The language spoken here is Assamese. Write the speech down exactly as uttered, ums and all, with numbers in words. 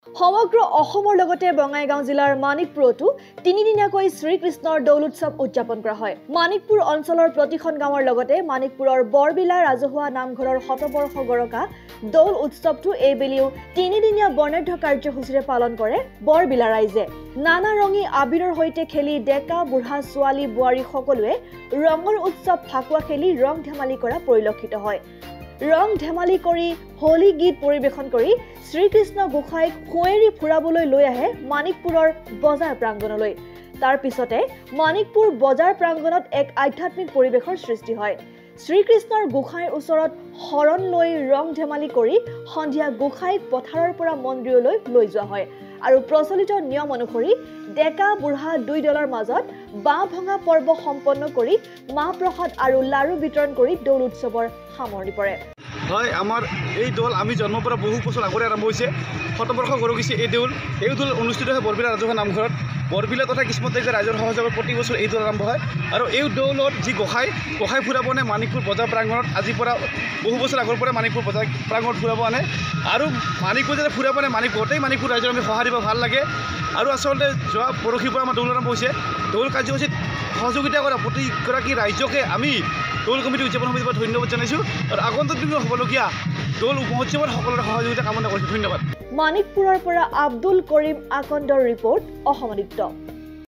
সমগ্ৰ অসমৰ লগতে বঙাইগাঁও জিলাৰ মানিকপুৰতো তিনিদিনীয়াকৈ শ্ৰীকৃষ্ণৰ দৌল উৎসৱ উদযাপন কৰা হয়। মানিকপুৰ অঞ্চলৰ প্ৰতিখন গাঁৱৰ লগতে মানিকপুৰৰ বৰবিলা ৰাজহুৱা নামঘৰৰ শতবৰ্ষ গৰকা দৌল উৎসৱটো এইবেলিও তিনিদিনীয়া বৰ্ণাঢ্য কাৰ্যসূচীৰে পালন কৰে বৰবিলা ৰাইজে। নানা ৰঙী আবিৰৰ সৈতে খেলি ডেকা বুঢ়া ছোৱালী বোৱাৰী সকলোৱে ৰঙৰ উৎসৱ ফাকুৱা খেলি ৰং ধেমালি কৰা পৰিলক্ষিত হয়। ৰং ধেমালি কৰি হলি গীত পৰিবেশন কৰি শ্ৰীকৃষ্ণ গোসাঁইক খুঁৱেৰি ফুৰাবলৈ লৈ আহে মানিকপুৰৰ বজাৰ প্ৰাংগণলৈ। তাৰ পিছতে মানিকপুৰ বজাৰ প্ৰাংগণত এক আধ্যাত্মিক পৰিৱেশৰ সৃষ্টি হয়। শ্ৰীকৃষ্ণৰ গোসাঁইৰ ওচৰত শৰণ লৈ ৰং ধেমালি কৰি সন্ধিয়া গোসাঁইক পথাৰৰ পৰা মন্দিৰলৈ লৈ যোৱা হয় আৰু প্ৰচলিত নিয়ম অনুসৰি ডেকা বুঢ়া দুই দলৰ মাজত বাঁহ ভঙা পৰ্ব সম্পন্ন কৰি মাহ প্ৰসাদ আৰু লাৰু বিতৰণ কৰি দৌল উৎসৱৰ সামৰণি পৰে। হয়, আমাৰ এই দৌল আমি জন্মৰ পৰা বহু বছৰ আগতে আৰম্ভ হৈছে। শতবৰ্ষ গৰকিছে এই দৌল এই দৌল অনুষ্ঠিত হয় বৰবিলা ৰাজহুৱা নামঘৰত। বৰবিলা তথা কিসমত ৰাইজৰ সহযোগত প্ৰতি বছৰ এই দৌল আৰম্ভ হয় আৰু এই দৌলত যি গোসাঁই গোসাঁই ফুৰাব আনে মানিকপুৰ বজাৰ প্ৰাংগণত আজিৰ পৰা বহু বছৰ আগৰ পৰা মানিকপুৰ বজাৰ প্ৰাংগণত ফুৰাব আনে আৰু মানিকপুৰ যেতিয়া ফুৰাব আনে মানিক গোটেই মানিকপুৰ ৰাইজৰ আমি সঁহাৰি দিব ভাল লাগে। আৰু আচলতে যোৱা পৰহিৰ পৰা আমাৰ দৌল আৰম্ভ হৈছে। দৌল কাৰ্যসূচীত সহযোগিতা কৰা প্ৰতিগৰাকী ৰাইজকে আমি দৌল কমিটি উদযাপন সমিতিৰ পৰা ধন্যবাদ জনাইছোঁ আৰু আগন্তুক দিনত হ'বলগীয়া দৌল মহোৎসৱত সকলোৰে সহযোগিতা কামনা কৰিছোঁ। ধন্যবাদ। মানিকপুৰৰ পৰা আব্দুল কৰিম আকন্দৰ ৰিপৰ্ট, অসম আদিত্য।